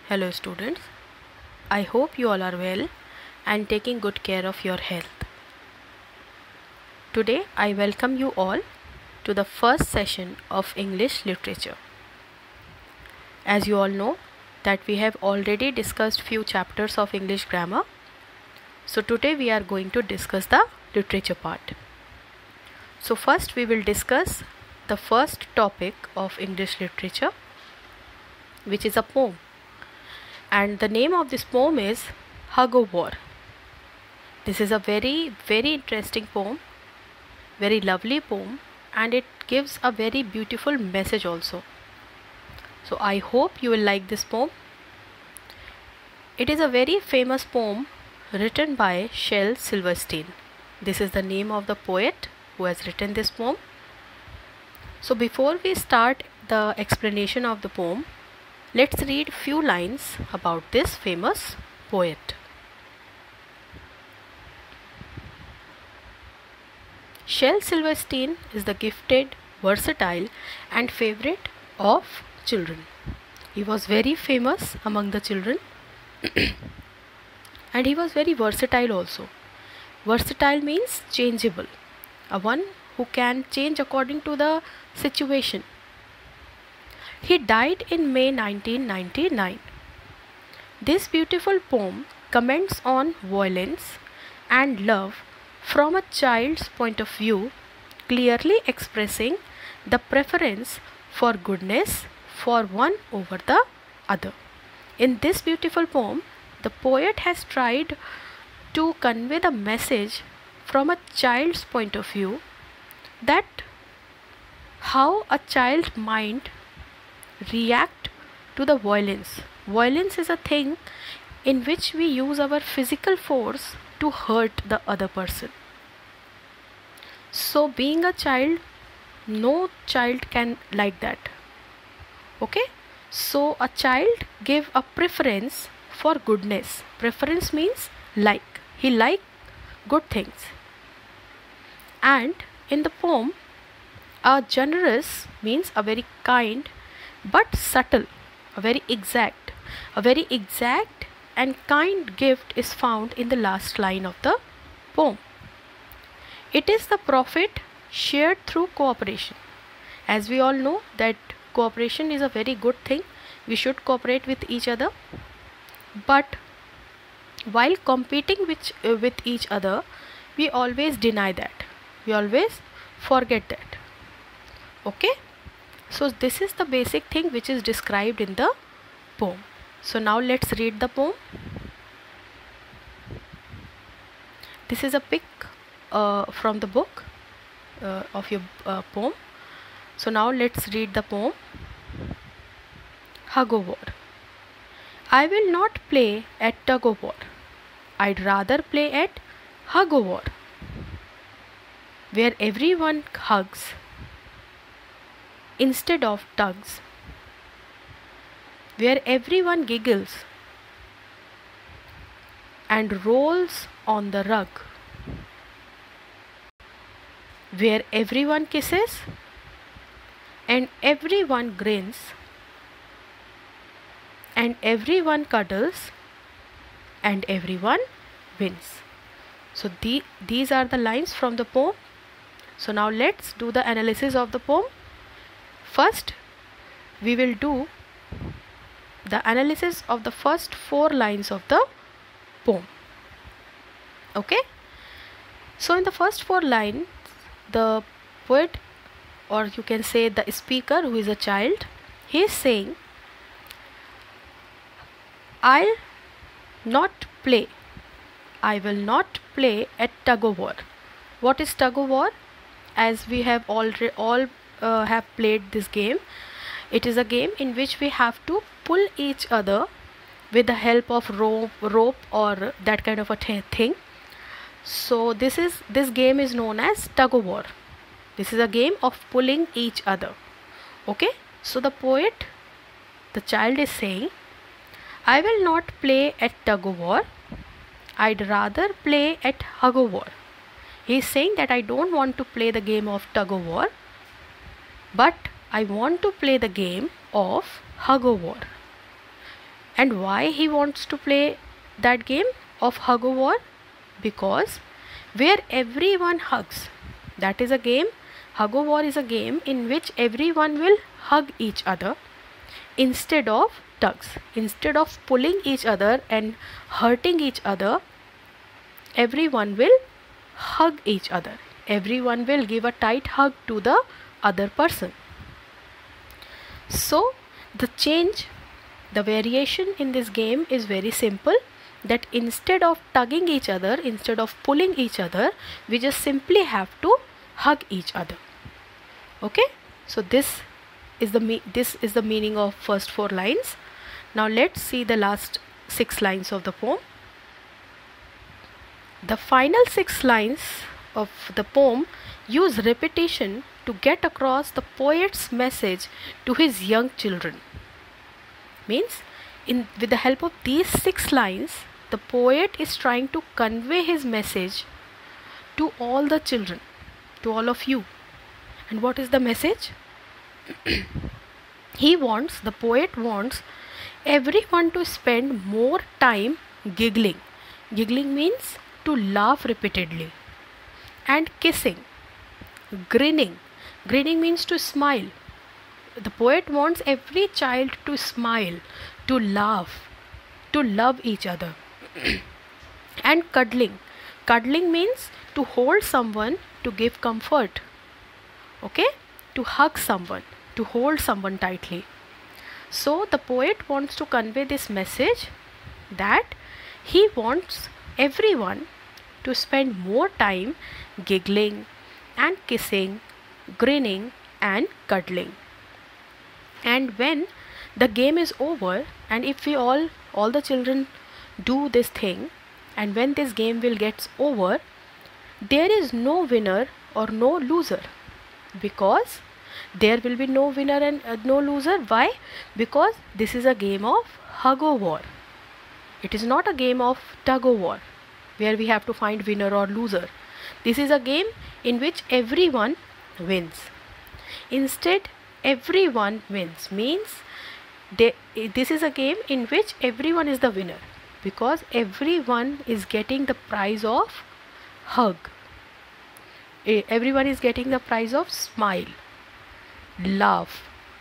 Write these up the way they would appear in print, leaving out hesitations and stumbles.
Hello students, I hope you all are well and taking good care of your health. Today I welcome you all to the first session of English literature. As you all know that we have already discussed few chapters of English grammar. So today we are going to discuss the literature part. So first we will discuss the first topic of English literature, which is a poem. And the name of this poem is Hug of War. This is a very interesting poem, very lovely poem, and it gives a very beautiful message also. So I hope you will like this poem. It is a very famous poem written by Shel Silverstein. This is the name of the poet who has written this poem. So before we start the explanation of the poem, let's read few lines about this famous poet. Shel Silverstein is the gifted, versatile and favorite of children. He was very famous among the children and he was very versatile also. Versatile means changeable, a one who can change according to the situation. He died in May 1999. This beautiful poem comments on violence and love from a child's point of view, clearly expressing the preference for goodness for one over the other. In this beautiful poem, the poet has tried to convey the message from a child's point of view, that how a child mind react to the violence. Violence is a thing in which we use our physical force to hurt the other person. So being a child, no child can like that. Okay? So a child give a preference for goodness. Preference means like. He like good things. And in the poem, a generous means a very kind but subtle, a very exact and kind gift is found in the last line of the poem. It is the profit shared through cooperation. As we all know that cooperation is a very good thing. We should cooperate with each other. But while competing with each other, we always deny that. We always forget that. Okay? So this is the basic thing which is described in the poem. So now let's read the poem. This is a pic from the book of your poem. So now let's read the poem. Hug of War. I will not play at tug of war. I'd rather play at hug of war, where everyone hugs instead of tugs, where everyone giggles and rolls on the rug, where everyone kisses and everyone grins and everyone cuddles and everyone wins. So these are the lines from the poem. So now let's do the analysis of the poem. First, we will do the analysis of the first 4 lines of the poem. Okay? So in the first 4 lines, the poet, or you can say the speaker who is a child, he is saying, I will not play at tug of war. What is tug of war? As we have all have played this game, it is a game in which we have to pull each other with the help of rope or that kind of a thing. So this game is known as tug of war. This is a game of pulling each other. Okay? So the poet, the child is saying, I will not play at tug of war. I'd rather play at hug of war. He is saying that I don't want to play the game of tug of war, but I want to play the game of hug of war. And why he wants to play that game of hug o war? Because where everyone hugs, that is a game. Hug o war is a game in which everyone will hug each other instead of tugs. Instead of pulling each other and hurting each other, everyone will hug each other. Everyone will give a tight hug to the other person. So the variation in this game is very simple, that instead of tugging each other, instead of pulling each other, we just simply have to hug each other. Okay, so this is the meaning of first 4 lines. Now let's see the last 6 lines of the poem. The final 6 lines of the poem use repetition to get across the poet's message to his young children. Means, with the help of these 6 lines, the poet is trying to convey his message to all the children, to all of you. And what is the message? The poet wants everyone to spend more time giggling. Giggling means to laugh repeatedly. And kissing. Grinning. Grinning means to smile. The poet wants every child to smile, to laugh, to love each other. And cuddling. Cuddling means to hold someone, to give comfort. Okay? To hug someone, to hold someone tightly. So the poet wants to convey this message that he wants everyone to spend more time giggling and kissing, grinning and cuddling. And when the game is over, and if we all the children do this thing, and when this game will get over, there is no winner or no loser, because there will be no winner and no loser. Why? Because this is a game of hug o war. It is not a game of tug o war where we have to find winner or loser. This is a game in which everyone wins. Instead, everyone wins means this is a game in which everyone is the winner, because everyone is getting the prize of hug. Everyone is getting the prize of smile, laugh.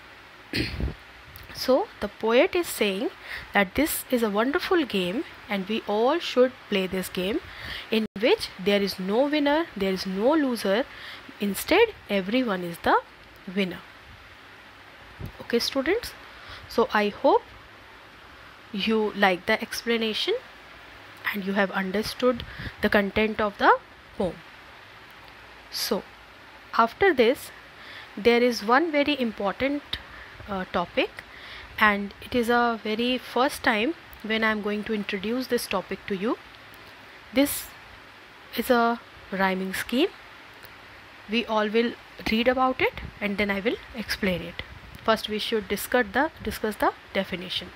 So the poet is saying that this is a wonderful game and we all should play this game in which there is no winner, there is no loser. Instead, everyone is the winner. Okay, students. So I hope you like the explanation and you have understood the content of the poem. So after this, there is one very important topic, and it is a very first time when I am going to introduce this topic to you. This is a rhyming scheme. We all will read about it and then I will explain it. First we should discuss the definition.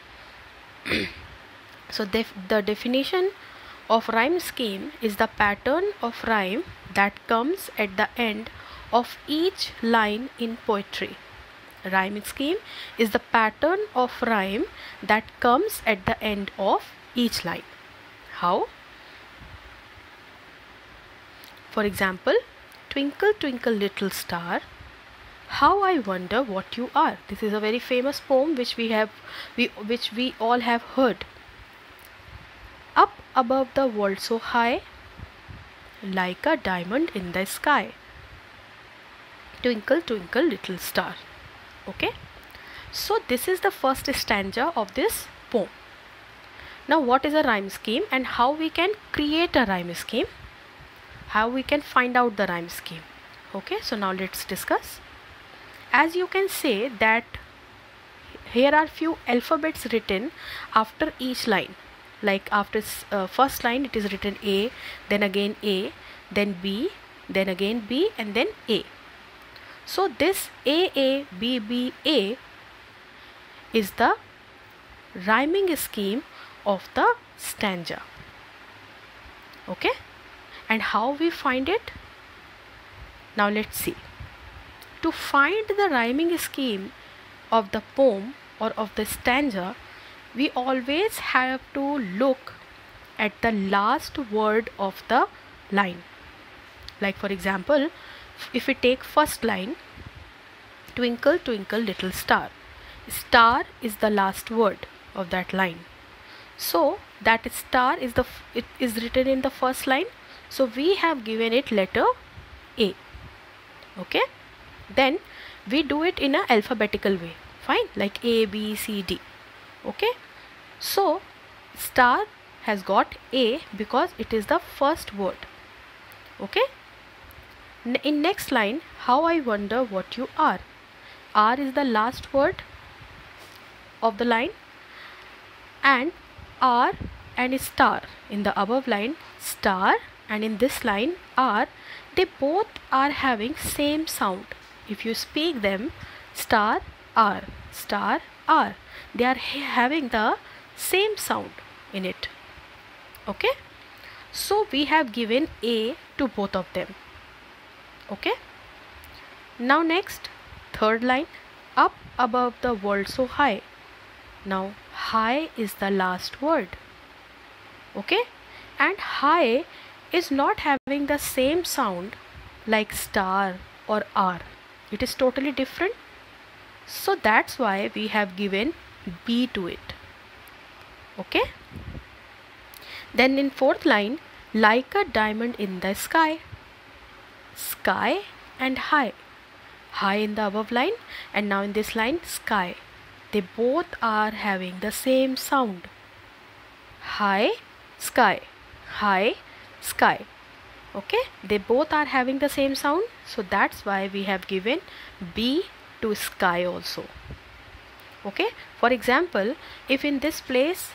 So the definition of rhyme scheme is the pattern of rhyme that comes at the end of each line in poetry. Rhyming scheme is the pattern of rhyme that comes at the end of each line. How? For example, twinkle twinkle little star, how I wonder what you are. This is a very famous poem which we all have heard. Up above the world so high, like a diamond in the sky. Twinkle twinkle little star. Okay, so this is the first stanza of this poem. Now what is a rhyme scheme and how we can create a rhyme scheme, how we can find out the rhyme scheme. Okay, so now let's discuss. As you can say that here are few alphabets written after each line. Like after first line it is written A, then again A, then B, then again B, and then A. So this A, B, B, A is the rhyming scheme of the stanza. Okay, and how we find it? Now let's see. To find the rhyming scheme of the poem or of the stanza, we always have to look at the last word of the line. Like for example, if we take first line, twinkle twinkle little star, star is the last word of that line, so that star is it is written in the first line, so we have given it letter A. Okay, then we do it in a alphabetical way, fine, like A, B, C, D. Okay, so star has got A because it is the first word. Okay, in next line, how I wonder what you are. R is the last word of the line, and R and star in the above line, star, and in this line R, they both are having same sound. If you speak them, star R, they are having the same sound in it. Okay, so we have given A to both of them. Okay, now next, third line, up above the world so high. Now high is the last word. Okay, and high is not having the same sound like star or R. It is totally different, so that's why we have given B to it. Okay, then in fourth line, like a diamond in the sky, sky and high, high in the above line, and now in this line sky, they both are having the same sound, high sky, high sky. Okay, they both are having the same sound, so that's why we have given B to sky also. Okay, for example, if in this place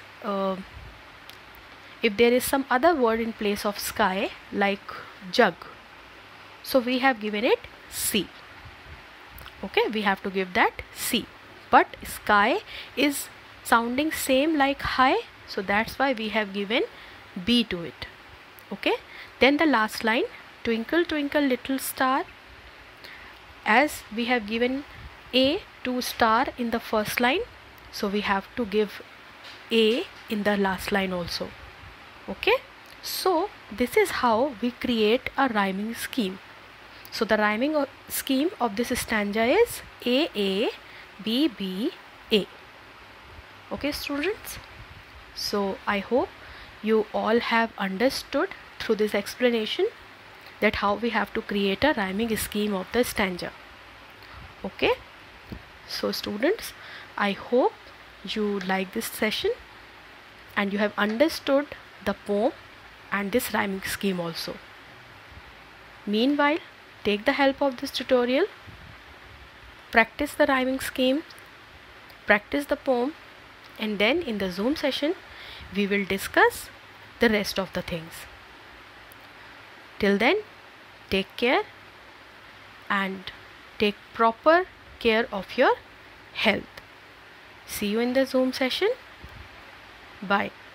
if there is some other word in place of sky like jug, so we have given it C. Okay, we have to give that C, but sky is sounding same like high, so that's why we have given B to it. Okay, then the last line, twinkle twinkle little star, as we have given A to star in the first line, so we have to give A in the last line also. Okay, so this is how we create a rhyming scheme. So the rhyming scheme of this stanza is A A B B A. Okay students, so I hope you all have understood through this explanation that how we have to create a rhyming scheme of the stanza. Okay, so students, I hope you like this session and you have understood the poem and this rhyming scheme also. Meanwhile, take the help of this tutorial, practice the rhyming scheme, practice the poem, and then in the Zoom session we will discuss the rest of the things. Till then, take care and take proper care of your health. See you in the Zoom session. Bye.